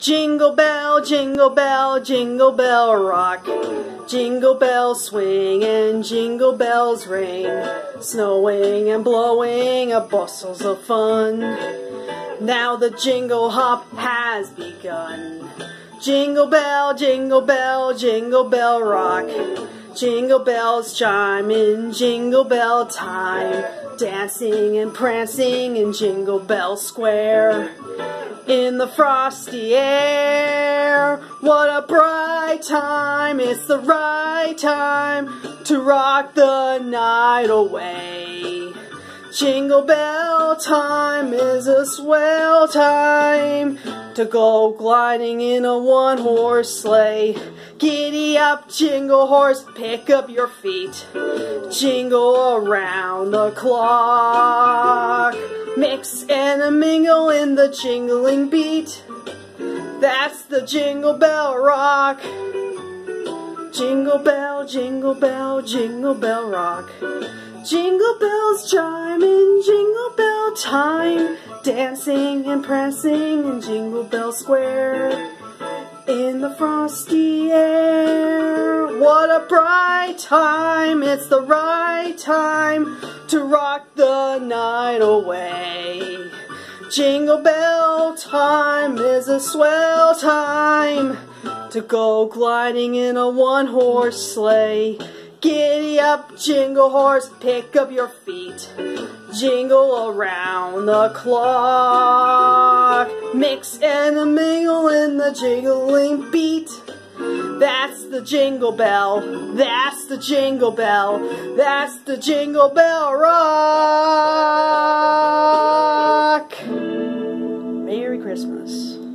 Jingle bell, jingle bell, jingle bell rock. Jingle bells swing and jingle bells ring, snowing and blowing a bustles of fun. Now the jingle hop has begun. Jingle bell, jingle bell, jingle bell rock. Jingle bells chime in jingle bell time, dancing and prancing in Jingle Bell Square. In the frosty air, what a bright time, it's the right time to rock the night away. Jingle bell time is a swell time to go gliding in a one-horse sleigh. Giddy up, jingle horse, pick up your feet. Jingle around the clock. Mix and a mingle in the jingling beat. That's the Jingle Bell Rock. Jingle bell, jingle bell, jingle bell rock. Jingle bells chime in jingle bell time, dancing and prancing in Jingle Bell Square. In the frosty air, what a bright time, it's the right time to rock the night away. Jingle bell time is a swell time to go gliding in a one-horse sleigh. Giddy up, jingle horse, pick up your feet. Jingle around the clock. Mix and a mingle in the jingling beat. That's the jingle bell. That's the jingle bell. That's the Jingle Bell Rock. Merry Christmas.